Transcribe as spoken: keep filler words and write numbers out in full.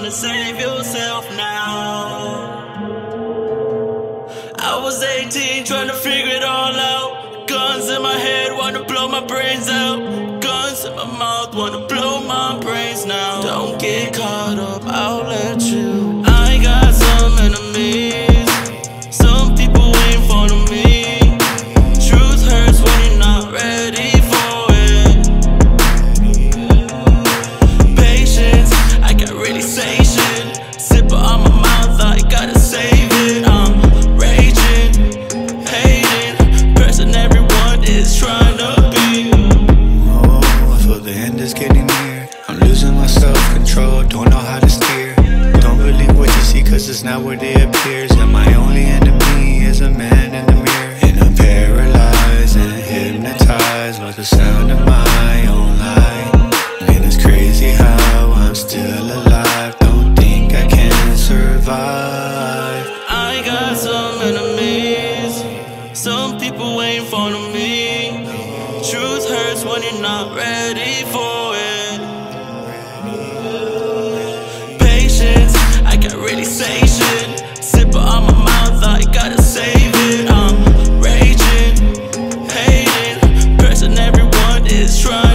to save yourself now. I was eighteen trying to figure it all out. Guns in my head wanna blow my brains out. Guns in my mouth wanna blow my brains now. Don't get caught up, I'll let you. I got some enemies. Some people ain't fond of me. Truth hurts when you're not ready for it. Patience, I got realization. Sipper on my mouth, I gotta save it. I'm raging, hating, person everyone is trying to be. Oh, I feel the end is getting near. I'm losing my self-control, don't know how to steer. Don't believe what you see, cause it's not what it appears. And my only enemy is a man in the mirror. And I'm paralyzed and hypnotized by the sound of my own life. And it's crazy how I'm still alive. Don't think I can survive. I got some enemies. Some people ain't fond of me. Truth hurts when you're not ready for it. Patience, I got realization. Sipper on my mouth, I gotta save it. I'm raging, hating, person everyone is trying